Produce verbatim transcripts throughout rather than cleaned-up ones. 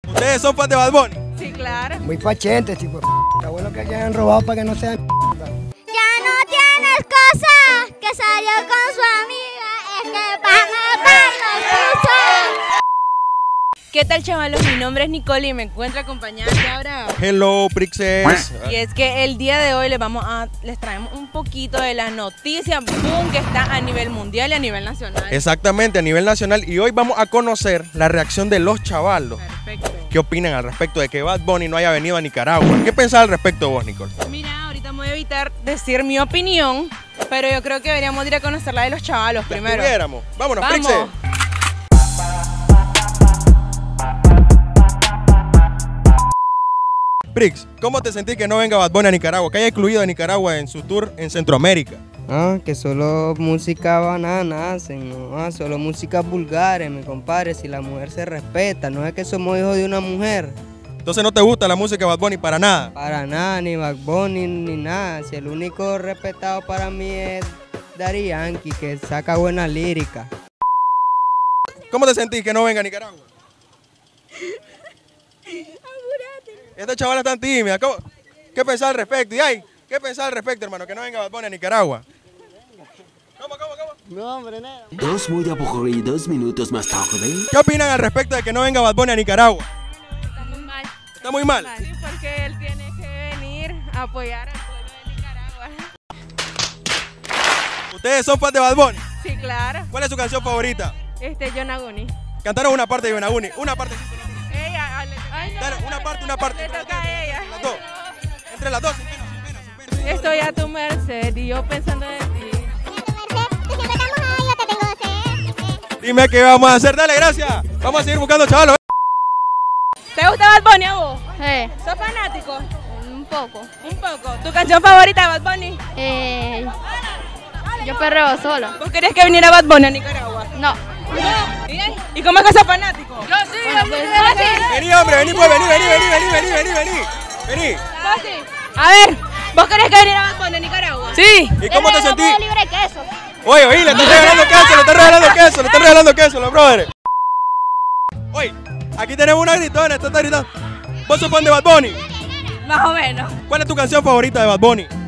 ¿Ustedes son fans de Bad Bunny? Sí, claro. Muy fachentes, tipo. Está bueno que hayan robado para que no sean. Ya no tienes cosa que salió con su amiga, es que para matarnos puso. ¿Qué tal, chavalos? Mi nombre es Nicole y me encuentro acompañada de ahora. Hello, Princess. Y es que el día de hoy les vamos a les traemos un poquito de la noticia boom que está a nivel mundial y a nivel nacional. Exactamente, a nivel nacional. Y hoy vamos a conocer la reacción de los chavalos. Perfecto. ¿Qué opinan al respecto de que Bad Bunny no haya venido a Nicaragua? ¿Qué pensás al respecto vos, Nicole? Mira, ahorita me voy a evitar decir mi opinión, pero yo creo que deberíamos ir a conocer la de los chavalos Ya primero. estuviéramos. Vámonos, Vamos. Princess. Prix, ¿cómo te sentís que no venga Bad Bunny a Nicaragua? Que haya excluido a Nicaragua en su tour en Centroamérica. Ah, que solo música banana hacen, ¿no? Ah, solo música vulgares, mi compadre. Si la mujer se respeta, no es que somos hijos de una mujer. Entonces no te gusta la música de Bad Bunny para nada. Para nada, ni Bad Bunny, ni nada. Si el único respetado para mí es Daddy Yankee, que saca buena lírica. ¿Cómo te sentís que no venga a Nicaragua? Esta chavala tan tímida. ¿Cómo? ¿Qué pensás al respecto? Y ay, ¿qué pensás al respecto, hermano? Que no venga Bad Bunny a Nicaragua. ¿Cómo, cómo, cómo? No, hombre, nada. Dos muy aburridos minutos más tarde. ¿Qué opinan al respecto de que no venga Bad Bunny a Nicaragua? Está muy mal. Está muy mal. Sí, porque él tiene que venir a apoyar al pueblo de Nicaragua. ¿Ustedes son fans de Bad Bunny? Sí, claro. ¿Cuál es su canción favorita? Este, Yonaguni. Cantaron una parte de Yonaguni. Una parte. Ella, le toca- Ay, no, Dale, una parte, una parte. Le toca a ella. Las dos. Entre las dos. sin pena, sin pena, sin pena. Estoy a tu merced y yo pensando en ti. Dime qué vamos a hacer. Dale, gracias. Vamos a seguir buscando chavalos. ¿Te gusta Bad Bunny a vos? Sí, ¿Sos fanático? un poco. Un poco. ¿Tu canción favorita de Bad Bunny? Eh, yo perreo solo. ¿Vos querés que viniera Bad Bunny a Nicaragua? No. ¿Y, ¿Y cómo es que sos fanático? Yo sí, Vení, hombre, vení, pues, vení, vení, vení, vení, vení, vení, vení. Vení. A ver, ¿vos querés que viniera Bad Bunny a Nicaragua? Sí. ¿Y cómo te sentís? libre queso. Oye, oye, le están regalando queso, le están regalando queso, le están regalando queso, los brothers. Oye, aquí tenemos una gritona, esta está gritando. ¿Vos sos fan de Bad Bunny? Más o menos. ¿Cuál es tu canción favorita de Bad Bunny? Yo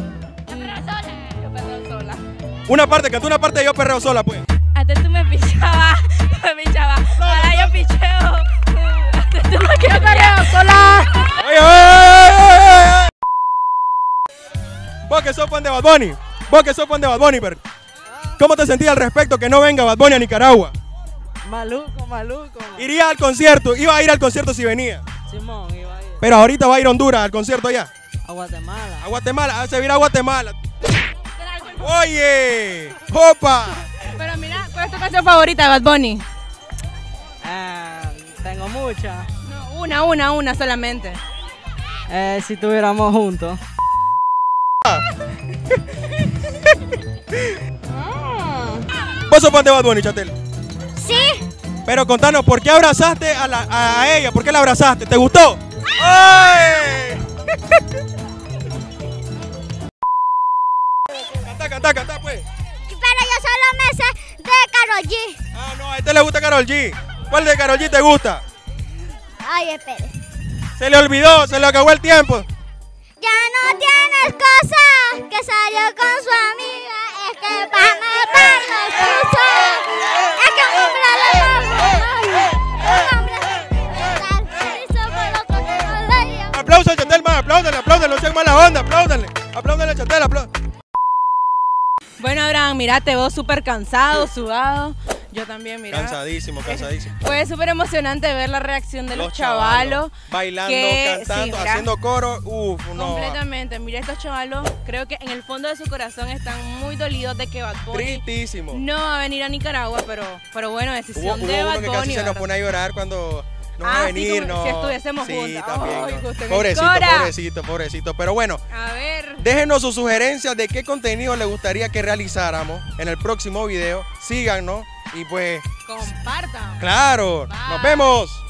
perreo sola. Una parte, canta una parte de Yo Perreo Sola, pues. Antes tú me pichabas, me pichabas. Ahora yo picheo. Antes tú me perreo sola. Oye, oye, oye, oye. Vos que sos fan de Bad Bunny, vos que sos fan de Bad Bunny, pero ¿cómo te sentís al respecto que no venga Bad Bunny a Nicaragua? Maluco, maluco. Iría al concierto, iba a ir al concierto si venía. Simón, iba a ir Pero ahorita va a ir a Honduras al concierto allá. a Guatemala. A Guatemala, a servir a Guatemala. Oye, ¡opa! Pero mira, ¿cuál es tu canción favorita de Bad Bunny? Ah, tengo muchas. No, una, una, una solamente. Eh, si estuviéramos juntos. ¿Vos sos fan de Bad Bunny, Chatel? Sí, Pero contanos, ¿por qué abrazaste a, la, a ella? ¿Por qué la abrazaste? ¿Te gustó? ¡Ay! Canta, canta, canta, pues. pero yo solo me sé de Karol G. Ah, no, a este le gusta Karol G. ¿Cuál de Karol G te gusta? Ay, espere. Se le olvidó, se le acabó el tiempo. Ya no tienes cosa que salió con su amiga, es que para matarnos puso. Es que un hombre le mata. Un hombre le hizo por lo que no le dio. Aplausos a Chatel, más, apláudanle, apláudanle, no sean mala onda, apláudanle. Apláudanle a Chatel, apláudanle. Bueno, Abraham, mira, te veo súper cansado, sudado. Yo también, mira. Cansadísimo, cansadísimo. Fue súper emocionante ver la reacción de los, chavalos. Bailando, que, cantando, sí, mira, haciendo coro. Uf, no. completamente. Mira, estos chavalos, creo que en el fondo de su corazón están muy dolidos de que Bad Bunny Tristísimo. no va a venir a Nicaragua, pero, pero bueno, Hubo, decisión hubo de uno Bad que Bunny. casi se nos ¿verdad? pone a llorar cuando no Ah, va a sí, venir, como no. si estuviésemos sí, juntas. también. Ay, no. justo en el Pobrecito, Cora. pobrecito, pobrecito. Pero bueno, A ver. déjenos sus sugerencias de qué contenido les gustaría que realizáramos en el próximo video. Síganos y pues, Compartan. claro, Bye. nos vemos.